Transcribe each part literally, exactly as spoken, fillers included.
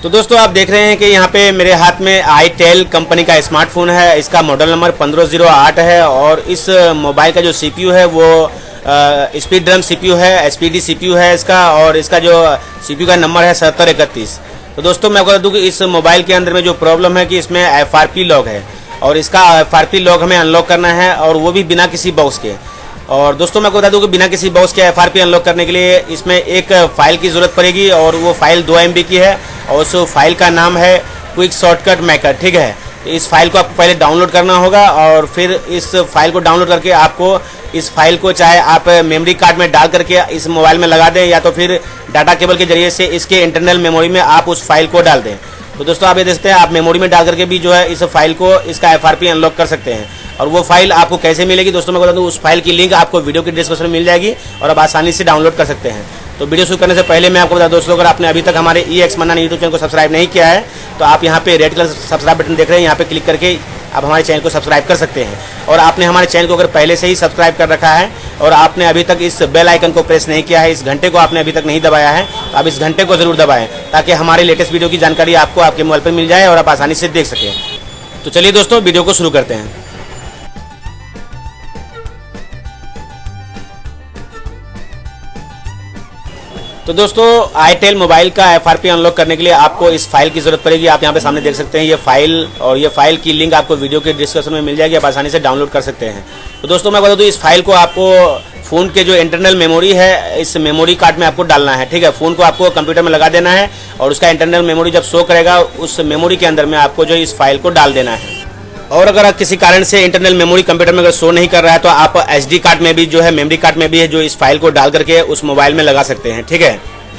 तो दोस्तों आप देख रहे हैं कि यहाँ पे मेरे हाथ में आईटेल कंपनी का स्मार्टफोन है। इसका मॉडल नंबर पंद्रह जीरो आठ है और इस मोबाइल का जो सीपीयू है वो स्पीड ड्रम सीपीयू है, एसपीडी सीपीयू है इसका, और इसका जो सीपीयू का नंबर है सत्तर इकतीस। तो दोस्तों मैं आपको बता दूं कि इस मोबाइल के अंदर में जो प्रॉब्लम है कि इसमें एफआरपी लॉक है और इसका एफआरपी लॉक हमें अनलॉक करना है और वो भी बिना किसी बॉक्स के। और दोस्तों मैं आपको बता दूं कि बिना किसी बॉक्स के एफआरपी अनलॉक करने के लिए इसमें एक फाइल की ज़रूरत पड़ेगी और वो फाइल दो एम बी की है और उस फाइल का नाम है क्विक शॉर्टकट मेकर। ठीक है, तो इस फाइल को आपको पहले डाउनलोड करना होगा और फिर इस फाइल को डाउनलोड करके आपको इस फाइल को चाहे आप मेमोरी कार्ड में डाल करके इस मोबाइल में लगा दें या तो फिर डाटा केबल के जरिए से इसके इंटरनल मेमोरी में आप उस फाइल को डाल दें। तो दोस्तों आप ये देखते हैं आप मेमोरी में डाल करके भी जो है इस फाइल को इसका एफआरपी अनलॉक कर सकते हैं। और वो फाइल आपको कैसे मिलेगी दोस्तों मैं बता दूं, उस फाइल की लिंक आपको वीडियो की डिस्क्रिप्शन में मिल जाएगी और आप आसानी से डाउनलोड कर सकते हैं। तो वीडियो शुरू करने से पहले मैं आपको बता दूं दोस्तों, अगर आपने अभी तक हमारे ई एक्स मन्ना यूट्यूब चैनल को सब्सक्राइब नहीं किया है तो आप यहाँ पे रेड कलर सब्सक्राइब बटन देख रहे हैं, यहाँ पे क्लिक करके आप हमारे चैनल को सब्सक्राइब कर सकते हैं। और आपने हमारे चैनल को अगर पहले से ही सब्सक्राइब कर रखा है और आपने अभी तक इस बेल आइकन को प्रेस नहीं किया है, इस घंटे को आपने अभी तक नहीं दबाया है, तो आप इस घंटे को जरूर दबाएं ताकि हमारे लेटेस्ट वीडियो की जानकारी आपको आपके मोबाइल पर मिल जाए और आप आसानी से देख सकें। तो चलिए दोस्तों वीडियो को शुरू करते हैं। तो दोस्तों आईटेल मोबाइल का एफआरपी अनलॉक करने के लिए आपको इस फाइल की जरूरत पड़ेगी। आप यहाँ पे सामने देख सकते हैं ये फाइल, और ये फाइल की लिंक आपको वीडियो के डिस्क्रिप्शन में मिल जाएगी, आप आसानी से डाउनलोड कर सकते हैं। तो दोस्तों मैं बता दूं इस फाइल को आपको फ़ोन के जो इंटरनल मेमोरी है इस मेमोरी कार्ड में आपको डालना है। ठीक है, फ़ोन को आपको कंप्यूटर में लगा देना है और उसका इंटरनल मेमोरी जब शो करेगा उस मेमोरी के अंदर में आपको जो इस फाइल को डाल देना है। और अगर किसी कारण से इंटरनल मेमोरी कंप्यूटर में अगर शो नहीं कर रहा है तो आप एसडी कार्ड में भी जो है मेमोरी कार्ड में भी है जो इस फाइल को डाल करके उस मोबाइल में लगा सकते हैं। ठीक है,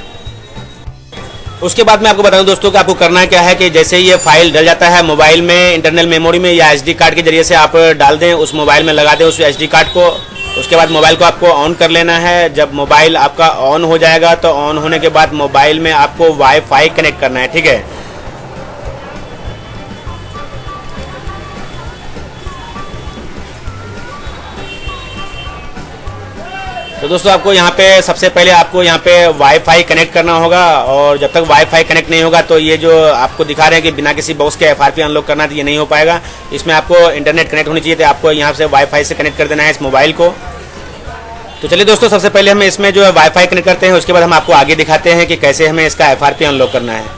उसके बाद मैं आपको बता दूं दोस्तों कि आपको करना क्या है कि जैसे ये फाइल डल जाता है मोबाइल में इंटरनल मेमोरी में या एसडी कार्ड के जरिए से आप डाल दें उस मोबाइल में लगा दें उस एसडी कार्ड को। उसके बाद मोबाइल को आपको ऑन कर लेना है। जब मोबाइल आपका ऑन हो जाएगा तो ऑन होने के बाद मोबाइल में आपको वाईफाई कनेक्ट करना है। ठीक है, तो दोस्तों आपको यहाँ पे सबसे पहले आपको यहाँ पे वाईफाई कनेक्ट करना होगा और जब तक वाईफाई कनेक्ट नहीं होगा तो ये जो आपको दिखा रहे हैं कि बिना किसी बॉक्स के एफआरपी अनलॉक करना तो ये नहीं हो पाएगा। इसमें आपको इंटरनेट कनेक्ट होनी चाहिए, तो आपको यहाँ से वाईफाई से कनेक्ट कर देना है इस मोबाइल को। तो चलिए दोस्तों सबसे पहले हम इसमें जो है वाईफाई कनेक्ट करते हैं, उसके बाद हम आपको आगे दिखाते हैं कि कैसे हमें इसका एफआरपी अनलॉक करना है।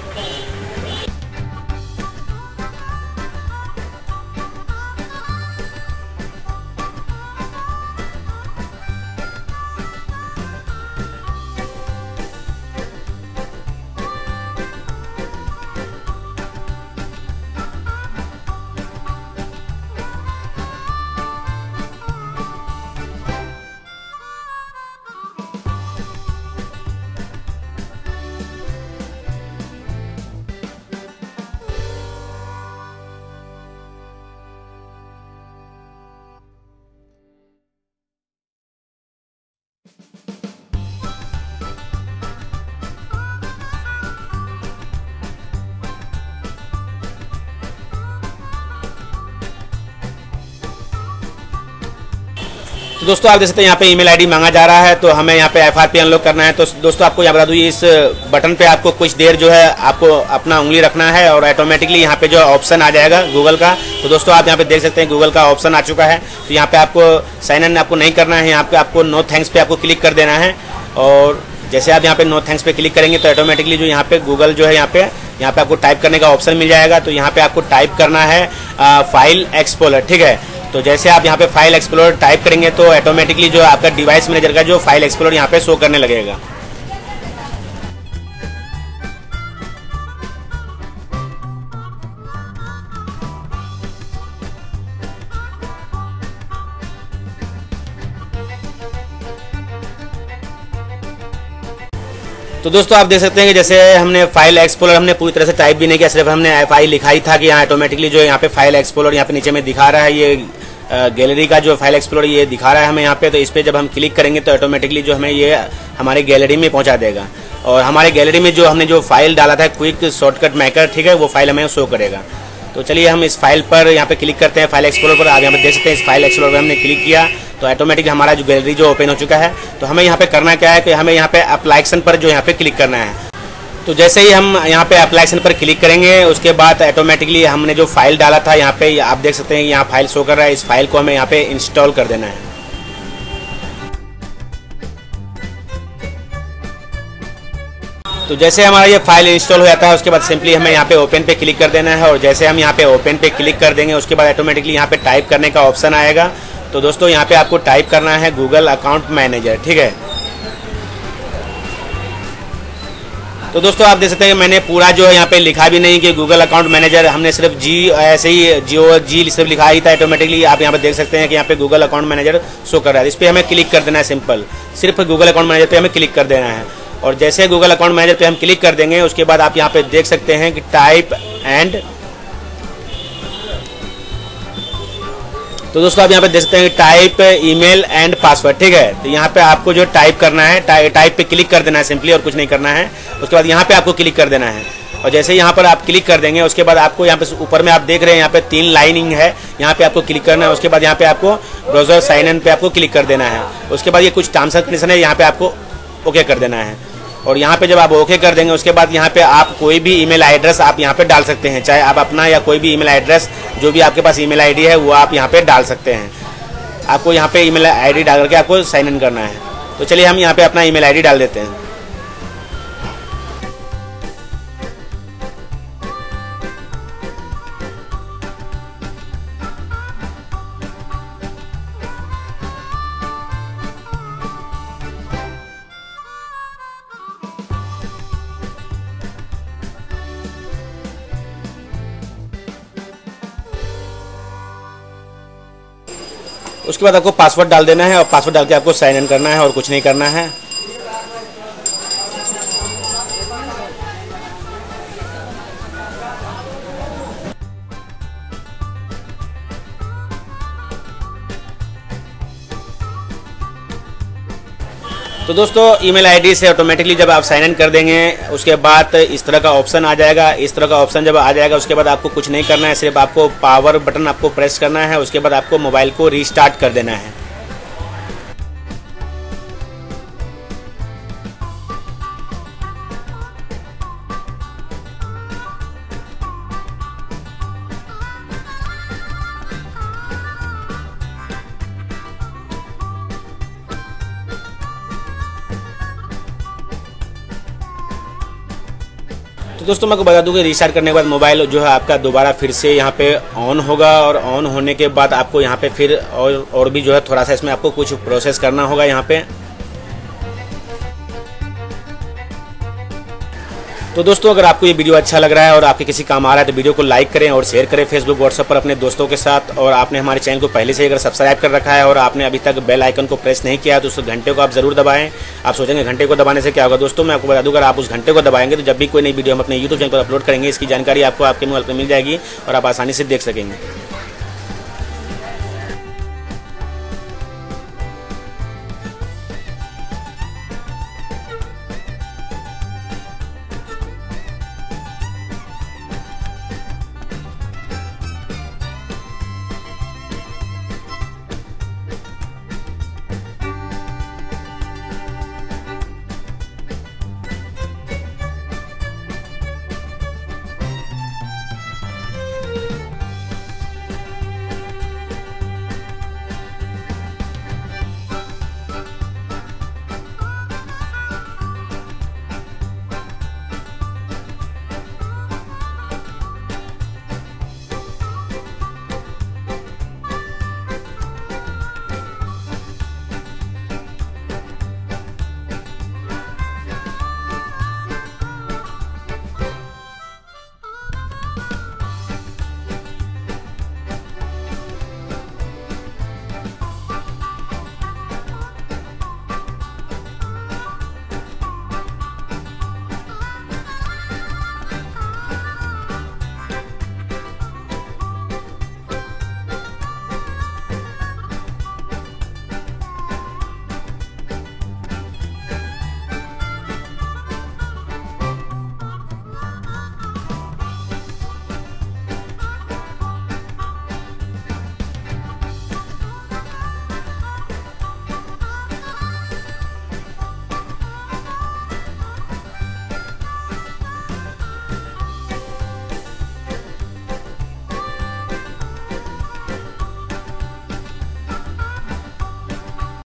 तो दोस्तों आप देख सकते हैं यहाँ पे ईमेल आईडी मांगा जा रहा है, तो हमें यहाँ पे एफआरपी अनलॉक करना है। तो दोस्तों आपको यहाँ बता दूँ इस बटन पे आपको कुछ देर जो है आपको अपना उंगली रखना है और ऑटोमेटिकली यहाँ पे जो ऑप्शन आ जाएगा गूगल का। तो दोस्तों आप यहाँ पे देख सकते हैं गूगल का ऑप्शन आ चुका है। तो यहाँ पे आपको साइन इन आपको नहीं करना है, यहाँ पे आपको नो थैंक्स पे आपको क्लिक कर देना है। और जैसे आप यहाँ पे नो थैंक्स पे क्लिक करेंगे तो ऑटोमेटिकली जो यहाँ पे गूगल जो है यहाँ पे यहाँ पे आपको टाइप करने का ऑप्शन मिल जाएगा। तो यहाँ पे आपको टाइप करना है आ, फाइल एक्सप्लोरर। ठीक है, तो जैसे आप यहाँ पे फाइल एक्सप्लोरर टाइप करेंगे तो ऑटोमेटिकली जो आपका डिवाइस मैनेजर का जो फाइल एक्सप्लोरर यहाँ पे शो करने लगेगा। तो दोस्तों आप देख सकते हैं कि जैसे हमने फाइल एक्सप्लोरर हमने पूरी तरह से टाइप भी नहीं किया, सिर्फ हमने फाइल लिखा ही था कि यहाँ ऑटोमेटिकली जो यहाँ पे फाइल एक्सप्लोरर यहाँ पे नीचे में दिखा रहा है, ये गैलरी का जो फाइल एक्सप्लोरर ये दिखा रहा है हमें यहाँ पे। तो इस पर जब हम क्लिक करेंगे तो ऑटोमेटिकली जो हमें ये हमारे गैलरी में पहुँचा देगा और हमारे गैलरी में जो हमने जो फाइल डाला था क्विक शॉर्टकट मेकर, ठीक है, वो फाइल हमें शो करेगा। तो चलिए हम इस फाइल पर यहाँ पे क्लिक करते हैं, फाइल एक्सप्लोरर पर। आप यहाँ पे देख सकते हैं इस फाइल एक्सप्लोरर पर हमने क्लिक किया तो ऑटोमेटिक हमारा जो गैलरी जो ओपन हो चुका है। तो हमें यहाँ पे करना क्या है कि हमें यहाँ पे एप्लीकेशन पर जो यहाँ पे क्लिक करना है। तो जैसे ही हम यहाँ पे एप्लीकेशन पर क्लिक करेंगे उसके बाद ऑटोमेटिकली हमने जो फाइल डाला था यहाँ पे आप देख सकते हैं यहाँ फाइल शो कर रहा है। इस फाइल को हमें यहाँ पे इंस्टॉल कर देना है। तो जैसे हमारा ये फाइल इंस्टॉल हो जाता है उसके बाद सिंपली हमें यहाँ पे ओपन पे क्लिक कर देना है। और जैसे हम यहाँ पे ओपन पे क्लिक कर देंगे उसके बाद ऑटोमेटिकली यहाँ पे टाइप करने का ऑप्शन आएगा। तो दोस्तों यहाँ पे आपको टाइप करना है गूगल अकाउंट मैनेजर, ठीक है। तो दोस्तों आप देख सकते हैं मैंने पूरा जो है यहाँ पे लिखा भी नहीं कि गूगल अकाउंट मैनेजर, हमने सिर्फ जी ऐसे ही जियो जी सिर्फ लिखा ही था ऑटोमेटिकली। आप यहाँ पे देख सकते हैं कि यहाँ पे गूगल अकाउंट मैनेजर शो कर रहा है। इस पर हमें क्लिक कर देना है, सिंपल सिर्फ गूगल अकाउंट मैनेजर पे हमें क्लिक कर देना है। और जैसे गूगल अकाउंट मैनेजर पे हम क्लिक कर देंगे उसके बाद आप यहाँ पे देख सकते हैं कि टाइप एंड, तो दोस्तों आप यहाँ पे देख सकते हैं टाइप ईमेल एंड पासवर्ड, ठीक है। तो यहाँ पे आपको जो टाइप करना है टाइ, टाइप पे क्लिक कर देना है सिंपली, और कुछ नहीं करना है। उसके बाद यहाँ पे आपको क्लिक कर देना है। और जैसे यहाँ पर आप क्लिक कर देंगे उसके बाद आपको यहाँ पे ऊपर में आप देख रहे हैं यहाँ पे तीन लाइनिंग है, यहाँ पे आपको क्लिक करना है। उसके बाद यहाँ पे आपको ब्राउजर साइन इन पे आपको क्लिक कर देना है। उसके बाद ये कुछ टर्म्स एंड कंडीशन है, यहाँ पे आपको ओके कर देना है। और यहाँ पे जब आप ओके कर देंगे उसके बाद यहाँ पे आप कोई भी ईमेल एड्रेस आप यहाँ पे डाल सकते हैं, चाहे आप अपना या कोई भी ईमेल एड्रेस जो भी आपके पास ईमेल आईडी है वो आप यहाँ पे डाल सकते हैं। आपको यहाँ पे ईमेल आईडी डाल करके आपको साइन इन करना है। तो चलिए हम यहाँ पे अपना ईमेल आईडी डाल देते हैं। उसके बाद आपको पासवर्ड डाल देना है और पासवर्ड डाल के आपको साइन इन करना है और कुछ नहीं करना है। तो दोस्तों ईमेल आईडी से ऑटोमेटिकली जब आप साइन इन कर देंगे उसके बाद इस तरह का ऑप्शन आ जाएगा। इस तरह का ऑप्शन जब आ जाएगा उसके बाद आपको कुछ नहीं करना है, सिर्फ आपको पावर बटन आपको प्रेस करना है। उसके बाद आपको मोबाइल को रीस्टार्ट कर देना है। तो दोस्तों मैं आपको बता दूं कि रीस्टार्ट करने के बाद मोबाइल जो है आपका दोबारा फिर से यहाँ पे ऑन होगा। और ऑन होने के बाद आपको यहाँ पे फिर और और भी जो है थोड़ा सा इसमें आपको कुछ प्रोसेस करना होगा यहाँ पे। तो दोस्तों अगर आपको ये वीडियो अच्छा लग रहा है और आपके किसी काम आ रहा है तो वीडियो को लाइक करें और शेयर करें फेसबुक व्हाट्सएप पर अपने दोस्तों के साथ। और आपने हमारे चैनल को पहले से ही अगर सब्सक्राइब कर रखा है और आपने अभी तक बेल आइकन को प्रेस नहीं किया है तो उस घंटे को आप जरूर दबाएं। आप सोचेंगे घंटे को दबाने से क्या होगा, दोस्तों मैं आपको बता दूं अगर आप उस घंटे को दबाएंगे तो जब भी कोई नई वीडियो हम अपने यूट्यूब चैनल पर अपलोड करेंगे इसकी जानकारी आपको आपके मोबाइल पर मिल जाएगी और आप आसानी से देख सकेंगे।